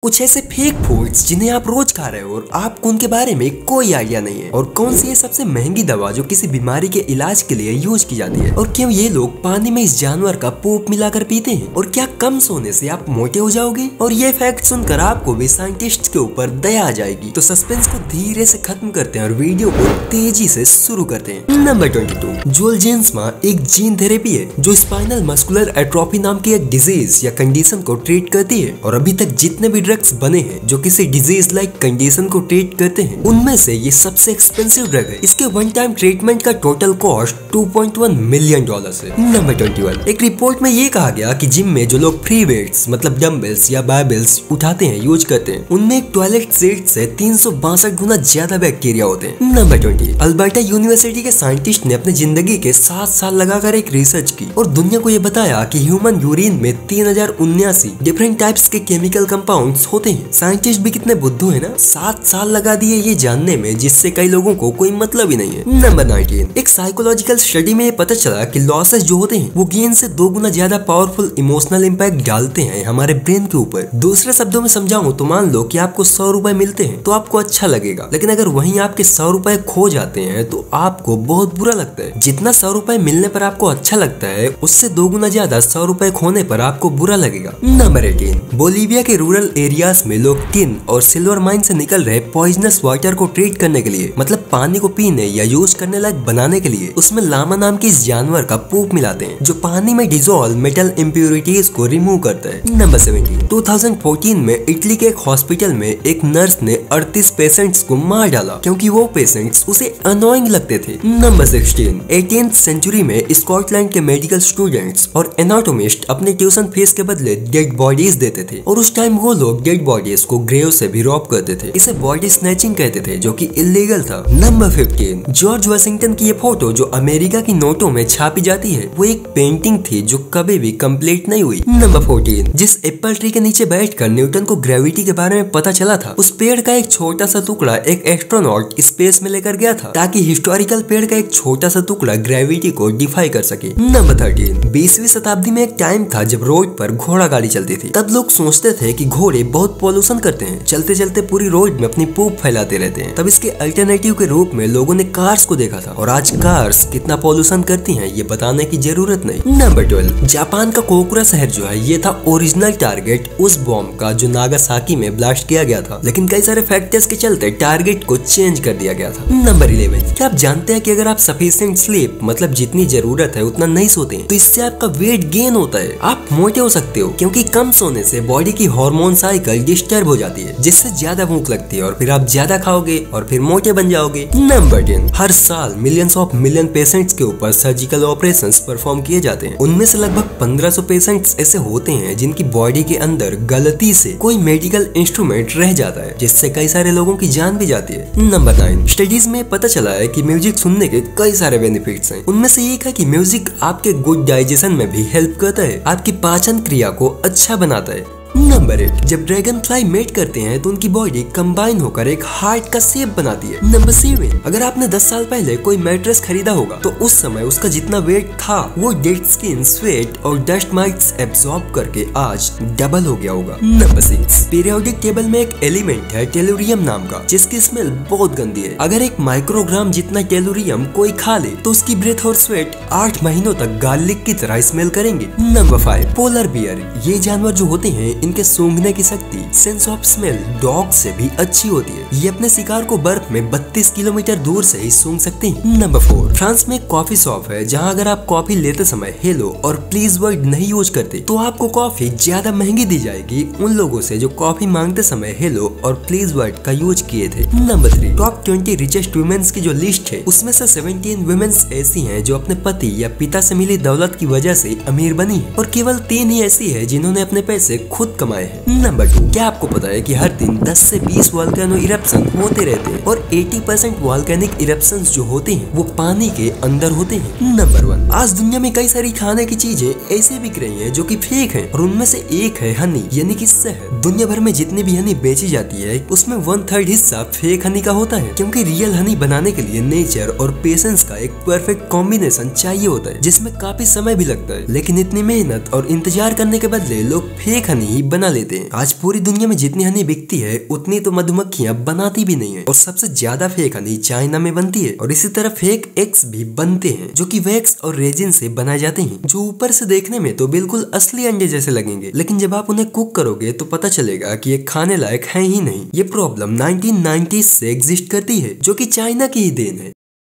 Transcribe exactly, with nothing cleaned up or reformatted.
कुछ ऐसे fake foods जिन्हें आप रोज खा रहे हो और आपको उनके बारे में कोई आइडिया नहीं है। और कौन सी है सबसे महंगी दवा जो किसी बीमारी के इलाज के लिए यूज की जाती है। और क्यों ये लोग पानी में इस जानवर का पोप मिलाकर पीते हैं। और क्या कम सोने से आप मोटे हो जाओगे। और ये फैक्ट सुनकर आपको भी साइंटिस्ट के ऊपर दया आ जाएगी। तो सस्पेंस को धीरे से खत्म करते हैं और वीडियो को तेजी से शुरू करते हैं। नंबर ट्वेंटी टू, जोलजेंस्मा एक जीन थेरेपी है जो स्पाइनल मस्कुलर एट्रोफी नाम की एक डिजीज या कंडीशन को ट्रीट करती है। और अभी तक जितने भी ड्रग्स बने हैं जो किसी डिजीज लाइक कंडीशन को ट्रीट करते हैं, उनमें से ये सबसे एक्सपेंसिव ड्रग है। इसके वन टाइम ट्रीटमेंट का total cost two point one million dollar है। नंबर ट्वेंटी वन, एक रिपोर्ट में ये कहा गया कि जिम में जो लोग फ्री वेट्स मतलब डम्बल्स या बारबेल्स उठाते हैं, यूज करते हैं, उनमें एक टॉयलेट सीट से तीन सौ बासठ गुना ज्यादा बैक्टीरिया होते हैं। नंबर ट्वेंटी, अल्बर्टा यूनिवर्सिटी के साइंटिस्ट ने अपनी जिंदगी के सात साल लगाकर एक रिसर्च की और दुनिया को ये बताया कि ह्यूमन यूरिन में तीन हजार उन्यासी डिफरेंट टाइप्स के केमिकल कंपाउंड्स होते हैं। साइंटिस्ट भी कितने बुद्धू है ना, सात साल लगा दिए ये जानने में जिससे कई लोगों को कोई मतलब ही नहीं है। नंबर नाइनटीन, एक साइकोलॉजिकल स्टडी में ये पता चला कि लॉसेस जो होते हैं वो गेन से दो गुना ज्यादा पावरफुल इमोशनल इम्पैक्ट डालते हैं हमारे ब्रेन के ऊपर। दूसरे शब्दों में समझाऊं तो मान लो कि आपको सौ रुपए मिलते हैं तो आपको अच्छा लगेगा, लेकिन अगर वहीं आपके सौ रुपए खो जाते हैं तो आपको बहुत बुरा लगता है। जितना सौ रुपए मिलने पर आपको अच्छा लगता है, उससे दो गुना ज्यादा सौ रुपए खोने पर आपको बुरा लगेगा। नंबर एटीन, बोलीविया के रूरल एरियाज में लोग टिन और सिल्वर माइन से निकल रहे पॉइजनस वाटर को ट्रीट करने के लिए, मतलब पानी को पीने या यूज करने लायक बनाने के लिए, उसमें लामा नाम के इस जानवर का पूप मिलाते हैं जो पानी में डिजोल्व मेटल इम्प्योरिटीज को रिमूव करता है। Number seventeen, two thousand fourteen में इटली के एक हॉस्पिटल में एक नर्स ने अड़तीस पेशेंट्स को मार डाला क्योंकि वो पेशेंट्स उसे अनोइंग लगते थे। नंबर सिक्सटीन, एटीन्थ सेंचुरी में स्कॉटलैंड के मेडिकल स्टूडेंट्स और एनाटोमिस्ट अपने ट्यूशन फीस के बदले डेड बॉडीज देते थे और उस टाइम वो लोग डेड बॉडीज को ग्रेव से भी रॉब करते थे। इसे बॉडी स्नैचिंग कहते थे जो कि इलीगल था। नंबर फिफ्टीन, जॉर्ज वाशिंगटन की ये फोटो जो अमेरिका की नोटों में छापी जाती है वो एक पेंटिंग थी जो कभी भी कंप्लीट नहीं हुई। नंबर फोर्टीन, जिस एप्पल ट्री के नीचे बैठकर न्यूटन को ग्रेविटी के बारे में पता चला था, उस पेड़ का एक छोटा सा टुकड़ा एक एस्ट्रोनॉट स्पेस में लेकर गया था ताकि हिस्टोरिकल पेड़ का एक छोटा सा टुकड़ा ग्रेविटी को डिफाई कर सके। नंबर थर्टीन, बीसवीं शताब्दी में एक टाइम था जब रोड पर घोड़ा गाड़ी चलती थी। तब लोग सोचते थे कि घोड़े बहुत पॉल्यूशन करते हैं, चलते चलते पूरी रोड में अपनी पूप फैलाते रहते हैं। तब इसके अल्टरनेटिव के रूप में लोगों ने कार्स को देखा था और आज कार्स कितना पॉल्यूशन करती हैं ये बताने की जरूरत नहीं। नंबर ट्वेल्व, जापान का कोकुरा शहर जो है ये था ओरिजिनल टारगेट उस बॉम्ब का जो नागासाकी में ब्लास्ट किया गया था, लेकिन कई सारे फैक्टर्स के चलते टारगेट को चेंज कर दिया गया था। नंबर इलेवन, क्या आप जानते हैं कि अगर आप सफिशिएंट स्लीप मतलब जितनी जरूरत है उतना नहीं सोते तो इससे आपका वेट गेन होता है, आप मोटे हो सकते हो क्योंकि कम सोने से बॉडी की हार्मोन साइकिल डिस्टर्ब हो जाती है जिससे ज्यादा भूख लगती है और फिर आप ज्यादा खाओगे और फिर मोटे बन जाओगे। नंबर टेन, हर साल मिलियंस ऑफ मिलियन पेशेंट्स के ऊपर सर्जिकल ऑपरेशंस परफॉर्म किए जाते हैं। उनमें से लगभग पंद्रह सौ पेशेंट्स ऐसे होते हैं जिनकी बॉडी के अंदर गलती से कोई मेडिकल इंस्ट्रूमेंट रह जाता है जिससे कई सारे लोगों की जान भी जाती है। नंबर नाइन, स्टडीज में पता चला है कि म्यूजिक सुनने के कई सारे बेनिफिट्स हैं। उनमें से एक है कि म्यूजिक आपके गुड डाइजेशन में भी हेल्प करता है, आपकी पाचन क्रिया को अच्छा बनाता है। नंबर एट, जब ड्रैगन फ्लाई मेट करते हैं तो उनकी बॉडी कंबाइन होकर एक हार्ट का शेप बनाती है। नंबर सेवन, अगर आपने दस साल पहले कोई मैट्रेस खरीदा होगा तो उस समय उसका जितना वेट था वो डेड स्किन, स्वेट और डस्ट माइट्स एब्सॉर्ब करके आज डबल हो गया होगा। नंबर सिक्स, पीरियोडिक टेबल में एक एलिमेंट है टेलुरियम नाम का जिसकी स्मेल बहुत गंदी है। अगर एक माइक्रोग्राम जितना टेलुरियम कोई खा ले तो उसकी ब्रेथ और स्वेट आठ महीनों तक गार्लिक की तरह स्मेल करेंगे। नंबर फाइव, पोलर बियर, ये जानवर जो होते हैं इनके सूंघने की शक्ति सेंस ऑफ स्मेल डॉग से भी अच्छी होती है। ये अपने शिकार को बर्फ में बत्तीस किलोमीटर दूर से ही सूंघ सकते हैं। नंबर फोर, फ्रांस में एक कॉफी शॉप है जहां अगर आप कॉफी लेते समय हेलो और प्लीज वर्ड नहीं यूज करते तो आपको कॉफी ज्यादा महंगी दी जाएगी उन लोगों से जो कॉफी मांगते समय हेलो और प्लीज वर्ड का यूज किए थे। Number three, top twenty richest womens की जो लिस्ट है उसमें से सेवनटीन वुमेन्स ऐसी हैं जो अपने पति या पिता से मिली दौलत की वजह से अमीर बनी है और केवल तीन ही ऐसी है जिन्होंने अपने पैसे खुद कमाए हैं। नंबर टू, क्या आपको पता है कि हर दिन दस से बीस वोल्केनो इरप्शन होते रहते हैं और अस्सी परसेंट वोल्केनिक इरप्शंस जो होते हैं वो पानी के अंदर होते हैं। नंबर वन, आज दुनिया में कई सारी खाने की चीजें ऐसे बिक रही हैं जो कि फेक हैं और उनमें से एक है हनी यानी कि शहद। दुनिया भर में जितनी भी हनी बेची जाती है उसमें वन थर्ड हिस्सा फेक हनी का होता है क्योंकि रियल हनी बनाने के लिए नेचर और पेशेंस का एक परफेक्ट कॉम्बिनेशन चाहिए होता है जिसमें काफी समय भी लगता है, लेकिन इतनी मेहनत और इंतजार करने के बदले लोग फेक हनी ही बना बना लेते हैं। आज पूरी दुनिया में जितनी हनी बिकती है उतनी तो मधुमक्खियां बनाती भी नहीं है, और सबसे ज्यादा फेक हनी चाइना में बनती है। और इसी तरह फेक एग्स भी बनते हैं जो कि वैक्स और रेजिन से बनाए जाते हैं, जो ऊपर से देखने में तो बिल्कुल असली अंडे जैसे लगेंगे, लेकिन जब आप उन्हें कुक करोगे तो पता चलेगा कि ये खाने लायक है ही नहीं। ये प्रॉब्लम नाइनटीन नाइंटीज़ से एग्जिस्ट करती है, जो कि चाइना की ही देन है।